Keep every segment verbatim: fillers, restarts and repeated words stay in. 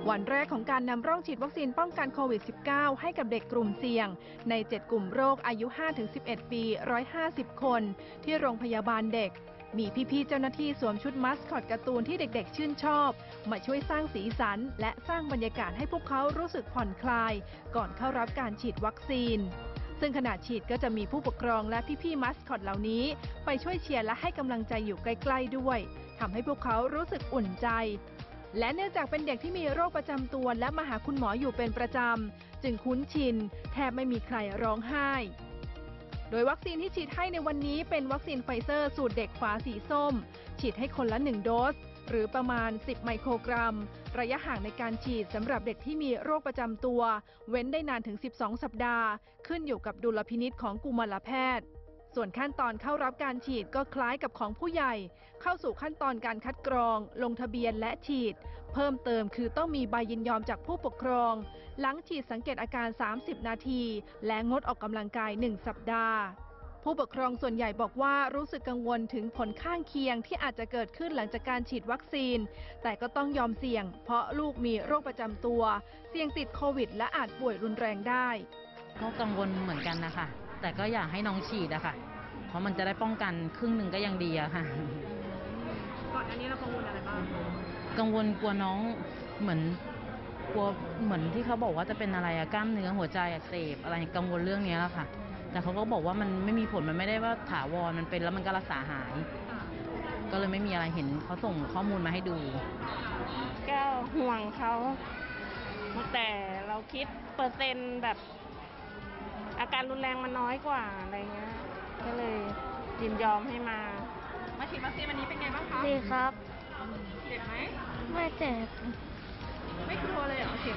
วันแรกของการนำร่องฉีดวัคซีนป้องกันโควิด สิบเก้า ให้กับเด็กกลุ่มเสี่ยงใน เจ็ด กลุ่มโรคอายุ ห้าถึงสิบเอ็ด ปี หนึ่งร้อยห้าสิบ คนที่โรงพยาบาลเด็กมีพี่ๆเจ้าหน้าที่สวมชุดมัสคอตการ์ตูนที่เด็กๆชื่นชอบมาช่วยสร้างสีสันและสร้างบรรยากาศให้พวกเขารู้สึกผ่อนคลายก่อนเข้ารับการฉีดวัคซีนซึ่งขณะฉีดก็จะมีผู้ปกครองและพี่ๆมัสคอตเหล่านี้ไปช่วยเชียร์และให้กำลังใจอยู่ใกล้ๆด้วยทำให้พวกเขารู้สึกอุ่นใจและเนื่องจากเป็นเด็กที่มีโรคประจำตัวและมาหาคุณหมออยู่เป็นประจำจึงคุ้นชินแทบไม่มีใครร้องไห้โดยวัคซีนที่ฉีดให้ในวันนี้เป็นวัคซีนไฟเซอร์สูตรเด็กฝาสีส้มฉีดให้คนละหนึ่งโดสหรือประมาณสิบไมโครกรัมระยะห่างในการฉีดสำหรับเด็กที่มีโรคประจำตัวเว้นได้นานถึงสิบสองสัปดาห์ขึ้นอยู่กับดุลพินิจของกุมารแพทย์ส่วนขั้นตอนเข้ารับการฉีดก็คล้ายกับของผู้ใหญ่เข้าสู่ขั้นตอนการคัดกรองลงทะเบียนและฉีดเพิ่มเติมคือต้องมีใบยินยอมจากผู้ปกครองหลังฉีดสังเกตอาการสามสิบนาทีและงดออกกำลังกายหนึ่งสัปดาห์ผู้ปกครองส่วนใหญ่บอกว่ารู้สึกกังวลถึงผลข้างเคียงที่อาจจะเกิดขึ้นหลังจากการฉีดวัคซีนแต่ก็ต้องยอมเสี่ยงเพราะลูกมีโรคประจำตัวเสี่ยงติดโควิดและอาจป่วยรุนแรงได้ก็กังวลเหมือนกันนะคะแต่ก็อยากให้น้องฉีดอะค่ะเพราะมันจะได้ป้องกันครึ่งหนึ่งก็ยังดีอะค่ะก่อนอันนี้เรากังวลอะไรบ้างกังวลกลัวน้องเหมือนกลัวเหมือนที่เขาบอกว่าจะเป็นอะไรอะกล้ามเนื้อหัวใจอักเสบอะไรกังวลเรื่องนี้แล้วค่ะแต่เขาก็บอกว่ามันไม่มีผลมันไม่ได้ว่าถาวรมันเป็นแล้วมันก็รักษาหายก็เลยไม่มีอะไรเห็นเขาส่งข้อมูลมาให้ดูก็ห่วงเขาแต่เราคิดเปอร์เซ็นต์แบบอาการรุนแรงมันน้อยกว่าอะไรเงี้ยก็เลยยินยอมให้มามาฉีดวัคซีนวันนี้เป็นไงบ้างคะดีครับเจ็บไหมไม่เจ็บไม่กลัวเลยเหรอเข็ม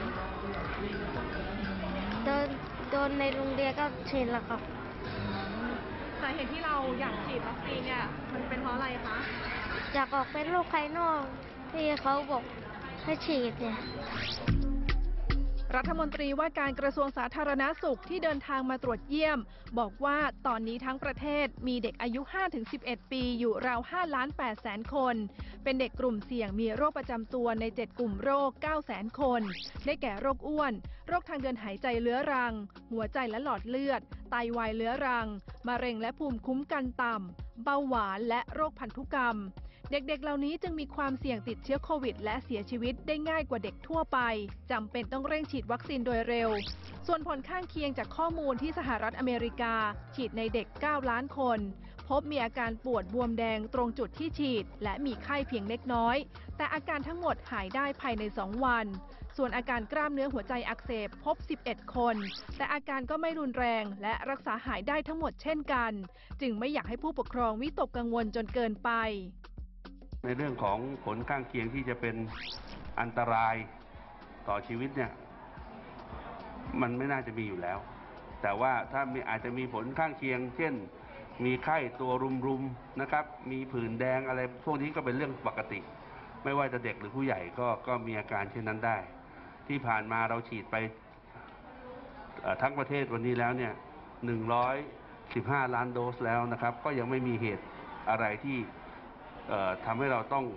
โดนโดนในโรงเรียนก็ฉีดแล้วครับสาเหตุที่เราอยากฉีดวัคซีนเนี่ยมันเป็นเพราะอะไรคะอยากออกเป็นโรคภายนอกที่เขาบอกให้ฉีดเนี่ยรัฐมนตรีว่าการกระทรวงสาธารณสุขที่เดินทางมาตรวจเยี่ยมบอกว่าตอนนี้ทั้งประเทศมีเด็กอายุ ห้าถึงสิบเอ็ด ปีอยู่ราว ห้าล้านแปดแสน คนเป็นเด็กกลุ่มเสี่ยงมีโรคประจำตัวใน เจ็ด กลุ่มโรค เก้าแสน คนได้แก่โรคอ้วนโรคทางเดินหายใจเรื้อรังหัวใจและหลอดเลือดไตวายเรื้อรังมะเร็งและภูมิคุ้มกันต่ำเบาหวานและโรคพันธุกรรมเด็กๆเหล่านี้จึงมีความเสี่ยงติดเชื้อโควิดและเสียชีวิตได้ง่ายกว่าเด็กทั่วไปจำเป็นต้องเร่งฉีดวัคซีนโดยเร็วส่วนผลข้างเคียงจากข้อมูลที่สหรัฐอเมริกาฉีดในเด็กเก้าล้านคนพบมีอาการปวดบวมแดงตรงจุดที่ฉีดและมีไข้เพียงเล็กน้อยแต่อาการทั้งหมดหายได้ภายในสองวันส่วนอาการกล้ามเนื้อหัวใจอักเสบพบสิบเอ็ดคนแต่อาการก็ไม่รุนแรงและรักษาหายได้ทั้งหมดเช่นกันจึงไม่อยากให้ผู้ปกครองวิตกกังวลจนเกินไปในเรื่องของผลข้างเคียงที่จะเป็นอันตรายต่อชีวิตเนี่ยมันไม่น่าจะมีอยู่แล้วแต่ว่าถ้ามีอาจจะมีผลข้างเคียงเช่นมีไข้ตัวรุมๆนะครับมีผื่นแดงอะไรพวกนี้ก็เป็นเรื่องปกติไม่ว่าจะเด็กหรือผู้ใหญ่ก็ก็มีอาการเช่นนั้นได้ที่ผ่านมาเราฉีดไปทั้งประเทศวันนี้แล้วเนี่ยหนึ่งร้อยสิบห้าล้านโดสแล้วนะครับก็ยังไม่มีเหตุอะไรที่ทำให้เราต้อง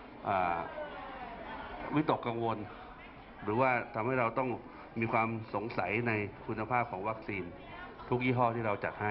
วิตกกังวลหรือว่าทำให้เราต้องมีความสงสัยในคุณภาพของวัคซีนทุกยี่ห้อที่เราจัดให้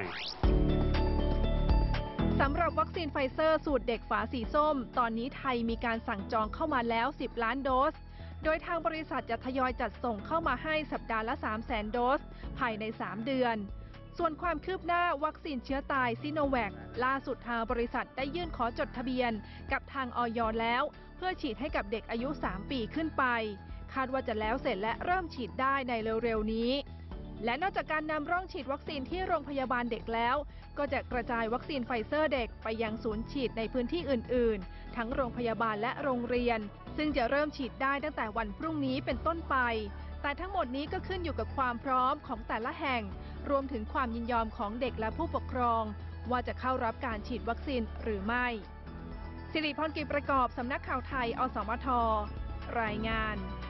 สำหรับวัคซีนไฟเซอร์สูตรเด็กฝาสีส้มตอนนี้ไทยมีการสั่งจองเข้ามาแล้วสิบล้านโดสโดยทางบริษัทจะทยอยจัดส่งเข้ามาให้สัปดาห์ละ สามแสน โดสภายในสามเดือนส่วนความคืบหน้าวัคซีนเชื้อตายซิโนแวคล่าสุดทางบริษัทได้ยื่นขอจดทะเบียนกับทางอย.แล้วเพื่อฉีดให้กับเด็กอายุสามปีขึ้นไปคาดว่าจะแล้วเสร็จและเริ่มฉีดได้ในเร็วๆนี้และนอกจากการนำร่องฉีดวัคซีนที่โรงพยาบาลเด็กแล้วก็จะกระจายวัคซีนไฟเซอร์เด็กไปยังศูนย์ฉีดในพื้นที่อื่นๆทั้งโรงพยาบาลและโรงเรียนซึ่งจะเริ่มฉีดได้ตั้งแต่วันพรุ่งนี้เป็นต้นไปแต่ทั้งหมดนี้ก็ขึ้นอยู่กับความพร้อมของแต่ละแห่งรวมถึงความยินยอมของเด็กและผู้ปกครองว่าจะเข้ารับการฉีดวัคซีนหรือไม่สิริพร กิจประกอบสำนักข่าวไทยอสมทรายงาน